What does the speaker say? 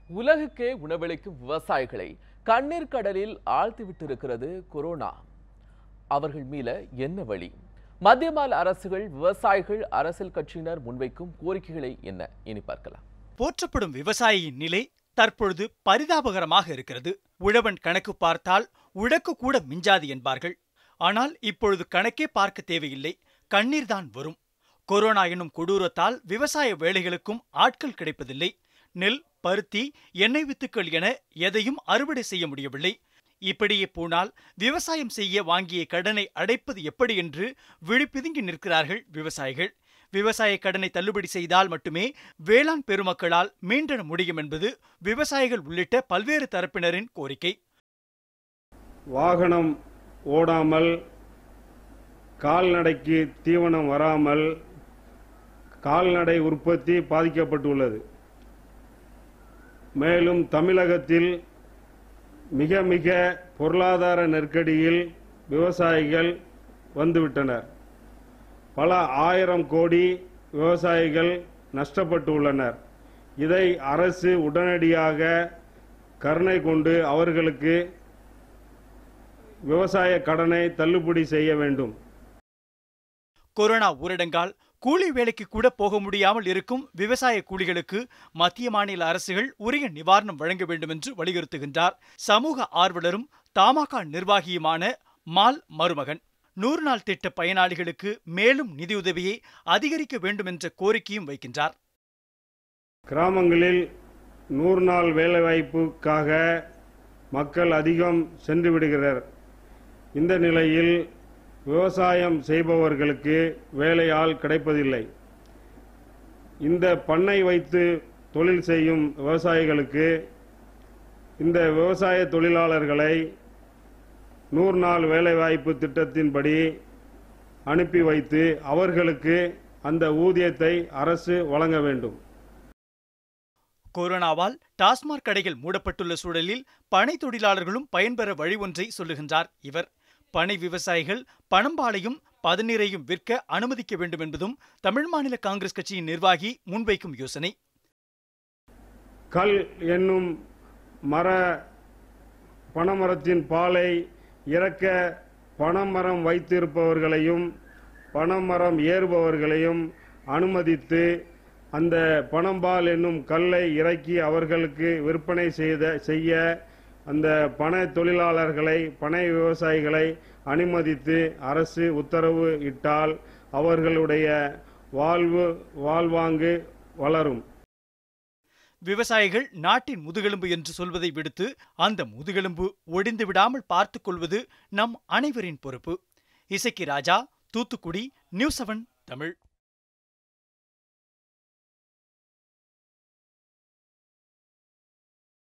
உலகுக்கே உணவளிக்கும் விவசாயிகளை கண்ணீர் கடலில் ஆழ்த்திவிட்டிருக்கிறது கொரோனா. அவர்கள் மீள என்ன வழி? மத்திய மாநில அரசுகள், விவசாயிகள், அரசியல் கட்சியினர் முன்வைக்கும் கோரிக்கைகளை என்ன? இனி பார்க்கலாம். போற்றப்படும் விவசாயியின் நிலை தற்பொழுது பரிதாபகரமாக இருக்கிறது. உழவன் கணக்கு பார்த்தால் உழக்கு கூட மிஞ்சாது என்பார்கள். ஆனால் இப்பொழுது கணக்கே பார்க்க தேவையில்லை, கண்ணீர் தான் வரும். கொரோனா எனும் கொடூரத்தால் விவசாய வேலைகளுக்கும் ஆட்கள் கிடைப்பதில்லை. நெல், பருத்தி, எண்ணெய் வித்துக்கள் என எதையும் அறுவடை செய்ய முடியவில்லை. இப்படியே போனால் விவசாயம் செய்ய வாங்கிய கடனை அடைப்பது எப்படி என்று விழிப்பிதுங்கி நிற்கிறார்கள் விவசாயிகள். விவசாய கடனை தள்ளுபடி செய்தால் மட்டுமே வேளாண் பெருமக்களால் மீண்டெழ முடியும் என்பது விவசாயிகள் உள்ளிட்ட பல்வேறு தரப்பினரின் கோரிக்கை. வாகனம் ஓடாமல், கால்நடைக்கு தீவனம் வராமல் கால்நடை உற்பத்தி பாதிக்கப்பட்டுள்ளது. மேலும் தமிழகத்தில் மிக மிக பொருளாதார நெருக்கடியில் விவசாயிகள் வந்துவிட்டனர். பல ஆயிரம் கோடி விவசாயிகள் நஷ்டப்பட்டுள்ளனர். இதை அரசு உடனடியாக கருணை கொண்டு அவர்களுக்கு விவசாய கடனை தள்ளுபடி செய்ய வேண்டும். கொரோனா ஊரடங்கால் கூலி வேலைக்கு கூட போக முடியாமல் இருக்கும் விவசாய கூலிகளுக்கு மத்திய மாநில அரசுகள் உரிய நிவாரணம் வழங்க வேண்டும் என்று வலியுறுத்துகின்றார் சமூக ஆர்வலரும் தமாக நிர்வாகியுமான மால் மருமகன். 100 நாள் திட்ட பயனாளிகளுக்கு மேலும் நிதியுதவியை அதிகரிக்க வேண்டும் என்ற கோரிக்கையும் வைக்கின்றார். கிராமங்களில் 100 நாள் வேலைவாய்ப்புக்காக மக்கள் அதிகம் சென்று விடுகிறார். இந்த நிலையில் விவசாயம் செய்பவர்களுக்கு வேலையாள் கிடைப்பதில்லை. இந்த பண்ணை வைத்து தொழில் செய்யும் விவசாயிகளுக்கு இந்த விவசாய தொழிலாளர்களை 100 நாள் வேலைவாய்ப்பு திட்டத்தின்படி அனுப்பி வைத்து அவர்களுக்கு அந்த ஊதியத்தை அரசு வழங்க வேண்டும். கொரோனாவால் டாஸ்மாக் கடைகள் மூடப்பட்டுள்ள சூழலில் பனை தொழிலாளர்களும் பயன்பெற வழி ஒன்றை சொல்லுகின்றார் இவர். பனை விவசாயிகள் பனம்பாலையும் பதநீரையும் விற்க அனுமதிக்க வேண்டும் என்பதும் தமிழ் மாநில காங்கிரஸ் கட்சியின் நிர்வாகி முன்வைக்கும் யோசனை. கல் என்னும் பனைமரத்தின் பாலை இறக்க பனைமரம் வைத்திருப்பவர்களையும் பனைமரம் ஏறுபவர்களையும் அனுமதித்து அந்த பனம்பால் என்னும் கல்லை இறக்கி அவர்களுக்கு விற்பனை செய்ய அந்த பனை தொழிலாளர்களை, பனை விவசாயிகளை அனுமதித்து அரசு உத்தரவு இட்டால் அவர்களுடைய வாழ்வாங்கு வளரும். விவசாயிகள் நாட்டின் முதுகெலும்பு என்று சொல்வதை விடுத்து அந்த முதுகெலும்பு ஒடிந்து விடாமல் பார்த்துக் கொள்வது நம் அனைவரின் பொறுப்பு. இசக்கி ராஜா, தூத்துக்குடி, நியூஸ் 7 தமிழ்.